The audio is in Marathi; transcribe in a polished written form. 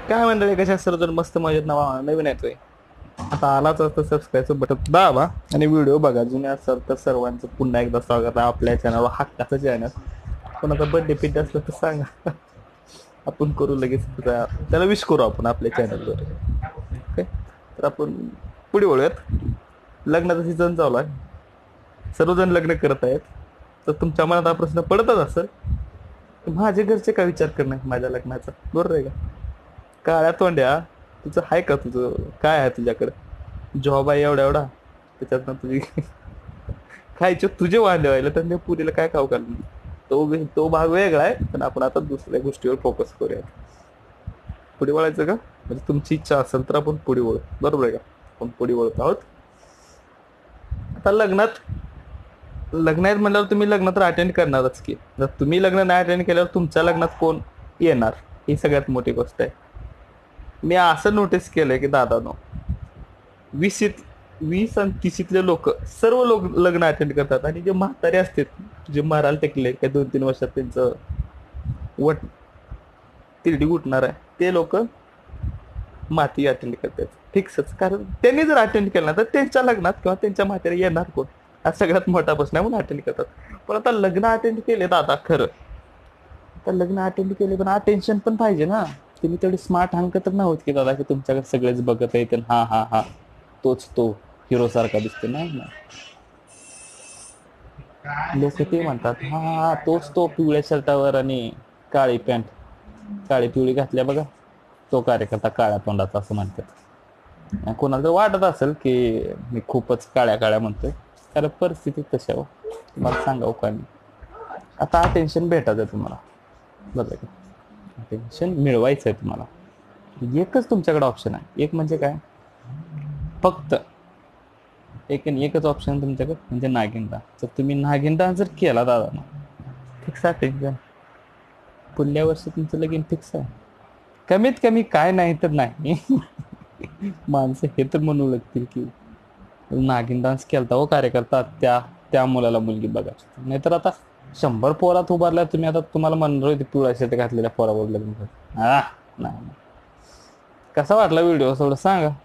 काय मंडळी, कशा सर्वजण मस्त मजेत नावा नवीन येतोय. आता आलाच असतं सबस्क्राईबचं बटन दाबा आणि व्हिडिओ बघा. जुने असाल तर सर्वांचं पुन्हा एकदा स्वागत आहे आपल्या चॅनलवर, हक्काचं चॅनल. कोणाचा बर्थडे पिड्डे असलं तर सांगा, आपण करू लगेच. त्याला विश करू आपण आपल्या चॅनलवर. ओके, तर आपण पुढे वळूयात. लग्नाचा सीझन चालू आहे, सर्वजण लग्न करत आहेत. तर तुमच्या मनात हा प्रश्न पडतच असेल, माझे घरचे काय विचार करणार माझ्या लग्नाचा, बरोबर आहे का? काळ्या तोंड्या, तुझं आहे का? तुझं काय आहे तुझ्याकडं? जॉब आहे एवढा एवढा, त्याच्यातनं तुझी खायचे तुझे वांदे व्हायला तर त्या पुरीला काय खाऊ घालून? तो भाग वेगळा आहे, पण आपण आता दुसऱ्या गोष्टीवर फोकस करूया. पुढे वळायचं का? म्हणजे तुमची इच्छा असेल तर आपण पुढे वळू, बरोबर आहे का? आपण पुढे वळत आहोत. आता लग्न आहेत म्हणल्यावर तुम्ही लग्न तर अटेंड करणारच की. जर तुम्ही लग्न नाही अटेंड केल्यावर तुमच्या लग्नात कोण येणार, ही सगळ्यात मोठी गोष्ट आहे. मी असं नोटीस केलंय की दादानो, 20 आणि 30तले लोक, सर्व लोक लग्न अटेंड करतात. आणि जे म्हातारे असतात, जे मारायला टेकले काय 2-3 वर्षात त्यांचं वट तिरडी उठणार आहे, ते लोक माती अटेंड करतात फिक्सच. कारण त्यांनी जर अटेंड केलं ना तर त्यांच्या लग्नात किंवा त्यांच्या म्हातारे येणार कोण, हा सगळ्यात मोठा प्रश्न आहे, म्हणून अटेंड करतात. पण आता लग्न अटेंड केले दादा, खरं तर लग्न अटेंड केले पण अटेन्शन पण पाहिजे ना. तुम्ही तेवढे स्मार्ट हंक तर नव्हत की दादा, की तुमच्याकडे सगळेच बघत आहेत हा हा हा तोच तो हिरो सारखा दिसतो. नाही ना, लोक ते म्हणतात हा हा तोच तो पिवळ्या शर्टावर आणि काळी पॅन्ट, काळी पिवळी घातल्या बघा, तो कार्यकर्ता काळ्या तोंडाचा, असं म्हणतात. कोणाला तर वाटत असेल की मी खूपच काळ्या काळ्या म्हणतोय, कारण परिस्थिती तशा हो. तुम्हाला सांगावं का मी, आता अटेन्शन भेटायचं आहे तुम्हाला, बरं का? अटेन्शन मिळवायचं आहे तुम्हाला, एकच तुमच्याकडे ऑप्शन आहे. एक म्हणजे काय, फक्त एक आणि एकच ऑप्शन तुमच्याकडे, म्हणजे नागिन डान्स. तर तुम्ही नागिन डान्स जर केला दादा ना, फिक्स अटेन्शन. पुढल्या वर्षी तुमचं लगीन फिक्स आहे. कमीत कमी काय नाही तर नाही माणसं हे तर म्हणू लागतील की नागिन डान्स केलता हो कार्यकर्ता, त्या त्या मुलाला मुलगी बघा. नाहीतर आता 100 पोरात उभारल्या तुम्ही, आता तुम्हाला म्हणणार होते पिवळा शर्ट घातलेल्या पोरावर लग्न. हा नाही. कसा वाटला व्हिडिओ थोडं सांगा.